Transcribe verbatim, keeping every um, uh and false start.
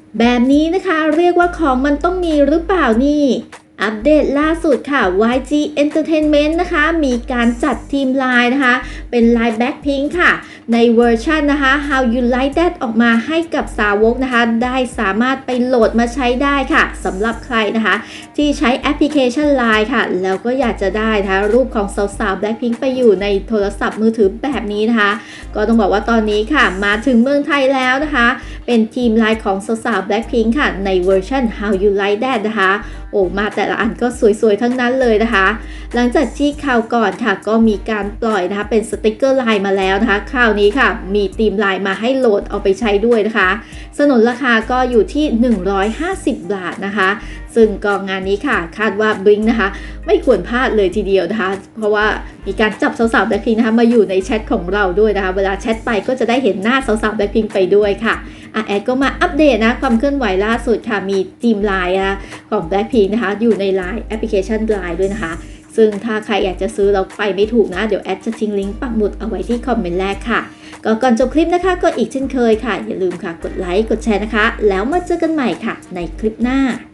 แบบนี้นะคะเรียกว่าของมันต้องมีหรือเปล่านี่อัปเดตล่าสุดค่ะ วาย จี Entertainment นะคะมีการจัดทีมไลน์นะคะเป็นไลน์ Blackpink ค่ะในเวอร์ชันนะคะ How You Like That ออกมาให้กับสาวกนะคะได้สามารถไปโหลดมาใช้ได้ค่ะสำหรับใครนะคะที่ใช้แอปพลิเคชัน ไลน์ ค่ะแล้วก็อยากจะได้นะคะรูปของสาวๆ Blackpink ไปอยู่ในโทรศัพท์มือถือแบบนี้นะคะก็ต้องบอกว่าตอนนี้ค่ะมาถึงเมืองไทยแล้วนะคะเป็นทีมไลน์ของสาวๆ Blackpink ค่ะในเวอร์ชัน How You Like That นะคะโอ้มาแต่ละอันก็สวยๆทั้งนั้นเลยนะคะหลังจากที่คราวก่อนค่ะก็มีการปล่อยนะคะเป็นสติกเกอร์ไลน์มาแล้วนะคะคราวนี้ค่ะมีธีมไลน์มาให้โหลดเอาไปใช้ด้วยนะคะสนนราคาก็อยู่ที่หนึ่งร้อยห้าสิบบาทนะคะซึ่งก็งานนี้ค่ะคาดว่าบลิงนะคะไม่ควรพลาดเลยทีเดียวนะคะเพราะว่ามีการจับสาวๆแบล็คพิงค์นะคะมาอยู่ในแชทของเราด้วยนะคะเวลาแชทไปก็จะได้เห็นหน้าสาวๆแบล็คพิงค์ไปด้วยค่ะอ่ะแอดก็มาอัปเดตนะความเคลื่อนไหวล่าสุดค่ะมีทีมไลน์ของ Blackpink นะคะอยู่ใน ไลน์ แอปพลิเคชัน ไลน์ ด้วยนะคะซึ่งถ้าใครอยากจะซื้อเราไปไม่ถูกนะเดี๋ยวแอดจะทิ้งลิงก์ปักหมุดเอาไว้ที่คอมเมนต์แรกค่ะก็ก่อนจบคลิปนะคะก็อีกเช่นเคยค่ะอย่าลืมค่ะกดไลค์กดแชร์นะคะแล้วมาเจอกันใหม่ค่ะในคลิปหน้า